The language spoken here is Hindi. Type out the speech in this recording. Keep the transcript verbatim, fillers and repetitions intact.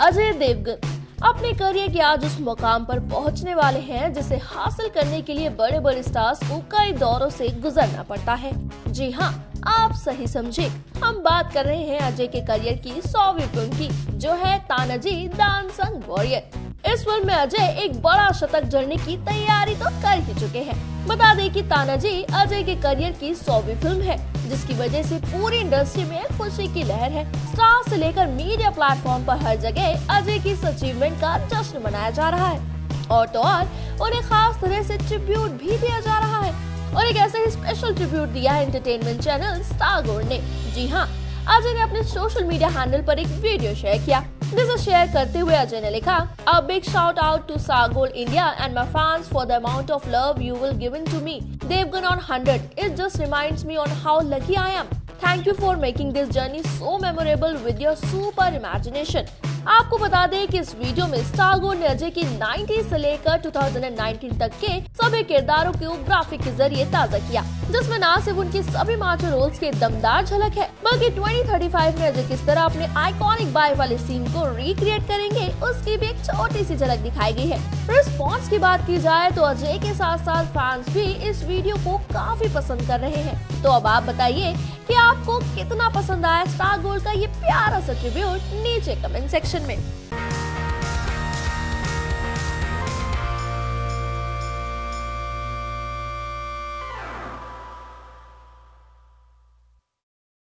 अजय देवगन अपने करियर के आज उस मुकाम पर पहुंचने वाले हैं जिसे हासिल करने के लिए बड़े बड़े स्टार्स को कई दौरों से गुजरना पड़ता है। जी हाँ, आप सही समझे, हम बात कर रहे हैं अजय के करियर की सौवीं फिल्म की, जो है तानाजी द अनसंग वॉरियर। इस फिल्म में अजय एक बड़ा शतक जड़ने की तैयारी तो कर ही चुके हैं। बता दें कि तानाजी अजय के करियर की सौवीं फिल्म है, जिसकी वजह से पूरी इंडस्ट्री में खुशी की लहर है। स्टार से लेकर मीडिया प्लेटफॉर्म पर हर जगह अजय की इस अचीवमेंट का जश्न मनाया जा रहा है और तो और उन्हें खास तरह से ट्रिब्यूट भी दिया जा रहा है। और एक ऐसे ही स्पेशल ट्रिब्यूट दिया है एंटरटेनमेंट चैनल स्टार गोल्ड ने। जी हाँ, अजय ने अपने सोशल मीडिया हैंडल पर एक वीडियो शेयर किया, जिसे शेयर करते हुए अजय ने लिखा, A big shout out to Star Gold India and my fans for the amount of love you will given to me. Devgan on one hundred. It just reminds me on how lucky I am. Thank you for making this journey so memorable with your super imagination. आपको बता दें कि इस वीडियो में स्टार गोल्ड ने अजय की नाइंटीज़ से लेकर दो हज़ार उन्नीस तक के सभी किरदारों को ग्राफिक के जरिए ताज़ा किया, जिसमें न सिर्फ उनके सभी माचो रोल्स की दमदार झलक है, बल्कि दो हज़ार पैंतीस में अजय किस तरह अपने आइकॉनिक बाय वाले सीन को रिक्रिएट करेंगे, उसकी भी एक छोटी सी झलक दिखाई गई है। रिस्पॉन्स की बात की जाए तो अजय के साथ साथ फैंस भी इस वीडियो को काफी पसंद कर रहे हैं। तो अब आप बताइए कि आपको कितना पसंद आया स्टार गोल्ड का ये प्यारा सा ट्रिब्यूट नीचे कमेंट सेक्शन में।